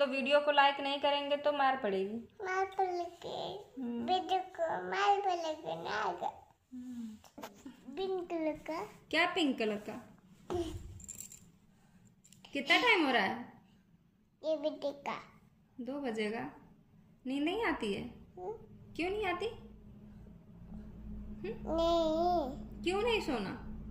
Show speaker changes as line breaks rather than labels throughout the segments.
Video को like नहीं करेंगे तो मार पड़ेगी।
मार पड़ेगी वीडियो को, मार पड़ेगी ना। पिंक कलर का।
क्या पिंक कलर का? कितना टाइम हो रहा है?
ये वीडियो का
2 बजेगा। नींद नहीं आती है? क्यों नहीं आती?
नहीं।
क्यों नहीं सोना?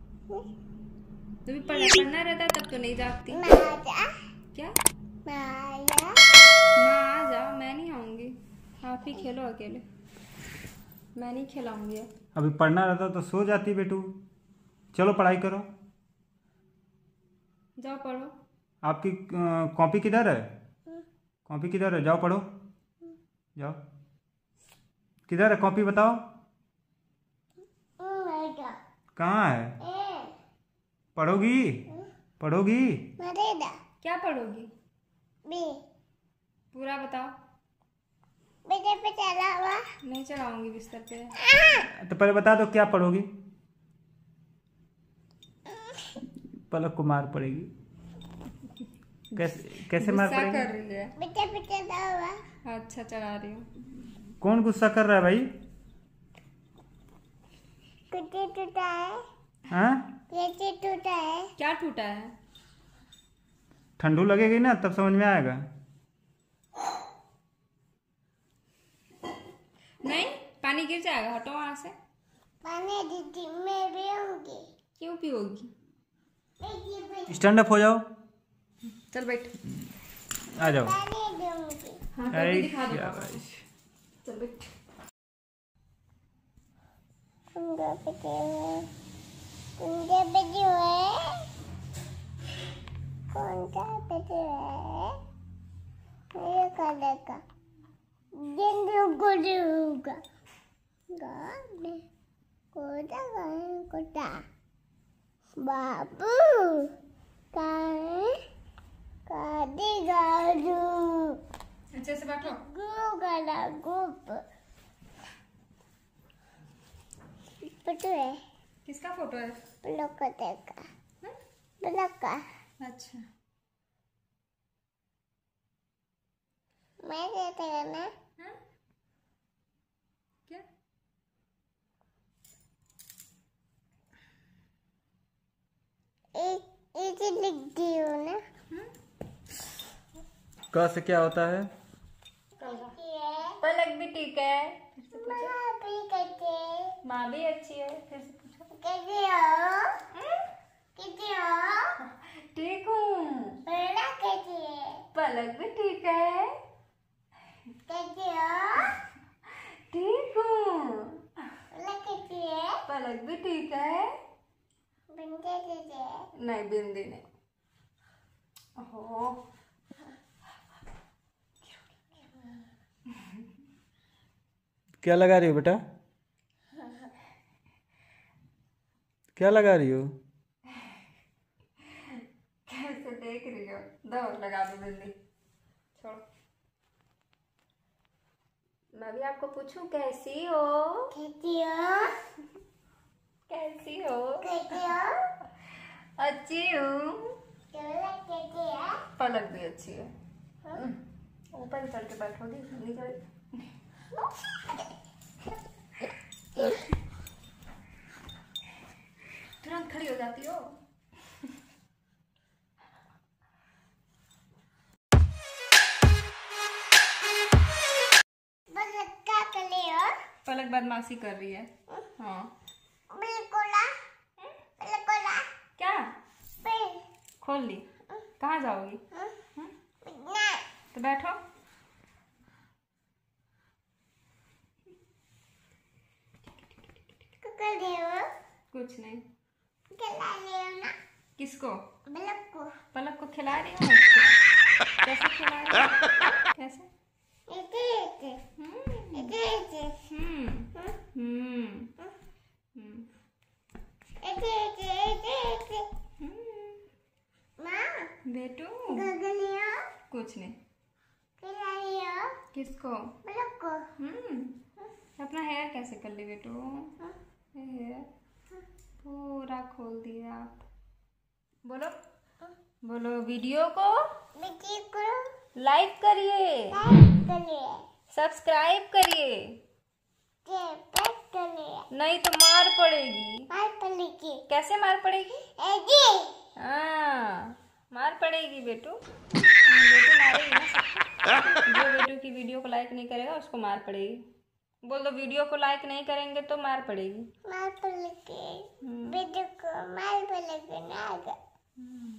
जब पढ़ना रहता तब तो नहीं जागती। क्या?
माया
माँ आ जा, मैं नहीं आऊंगी। आप ही खेलो अकेले, मैं नहीं खिलाऊंगी।
अभी पढ़ना रहता तो सो जाती बेटू। चलो पढ़ाई करो।
जाओ पढ़ो।
आपकी कॉपी किधर है? कॉपी किधर है? जाओ पढ़ो। जाओ। किधर है कॉपी बताओ? कहाँ है? पढ़ोगी? पढ़ोगी?
क्या पढ़ोगी? पूरा बताओ।
बिस्तर पे चला हुआ
नहीं चढ़ाऊंगी बिस्तर पे।
तो पहले बता दो क्या पढ़ोगी। पलक को मार पड़ेगी। कैसे मार पड़ेगी?
कर रही है।
बिस्तर पे चला हुआ।
अच्छा चढ़ा रही हूँ।
कौन गुस्सा कर रहा है भाई?
कुछ टूटा है।
हाँ?
ये टूटा है।
क्या टूटा है?
ठंडू लगेगी ना तब समझ में आएगा।
नहीं, पानी गिर जाएगा, हटो वहां से।
पानी दीदी मैं पीऊंगी।
क्यों पियोगी?
स्टैंड अप हो जाओ।
चल बैठ।
आ जाओ।
पानी दूंगी।
हाँ, करके दिखा दो।
शाबाश।
चल बैठ।
कौन सा पेटी है? ये कलर का गेंदू गुड़ूगा गाने कोटा गाने कोटा बाबू काहे कादी गाजू
अच्छे से बैठो।
गला गुप फोटो है।
किसका फोटो है?
ब्लॉक का ब्लॉक का।
अच्छा,
मैं कहते ना
हाँ? क्या?
एक लिख दी हो ना।
क से क्या होता है?
पलक भी ठीक है।
माँ भी कहते।
माँ भी अच्छी है। फिर से पूछो।
कैसे हो? कैसे हो?
ठीक हूँ।
बड़ा कैसे है?
पलक भी ठीक है।
कैसे हो?
ठीक हूँ।
बड़ा कैसे है?
पलक भी ठीक है।
बंदे कैसे है?
नहीं, बिंदी नहीं। ओहो,
क्या लगा रही हो बेटा? क्या लगा रही हो?
कैसे देख रही हो? दो लगा दो बिंदी। छोड़। मैं भी आपको पूछूं कैसी हो?
कैसे हो?
कैसी हो?
कैसे हो?
अच्छी हूँ।
बड़ा कैसे है?
पलक भी अच्छी है। ऊपर चढ़ के बैठोगी? नीचे तुरंत खड़ी हो जाती हो।
बड़ा क्या कर रही हो?
पलक बदमाशी कर रही है। हाँ।
बिल्कुल
क्या? खोल ली? कहाँ जाओगी? तो बैठो। कुछ नहीं।
खिला रही हो ना?
किसको?
बल्ब को।
पलक को खिला रही हूँ। कैसे खिला रही हूँ? कैसे? बेटू कुछ नहीं। किसको? अपना हेयर कैसे कर ली बेटू? हेयर पूरा खोल दिया आप। बोलो बोलो वीडियो को लाइक करिए,
लाइक करिए,
सब्सक्राइब करिए,
शेयर करिए।
नहीं तो मार पड़ेगी।
मार पड़ेगी।
कैसे मार पड़ेगी?
ऐसे।
हाँ, मार पड़ेगी बेटू। बेटू मारेगी ना सबको। जो बेटू की वीडियो को लाइक नहीं करेगा उसको मार पड़ेगी। बोल दो, वीडियो को लाइक नहीं करेंगे तो मार पड़ेगी।
मार पड़ेगी। वीडियो को मार पड़ेगी ना।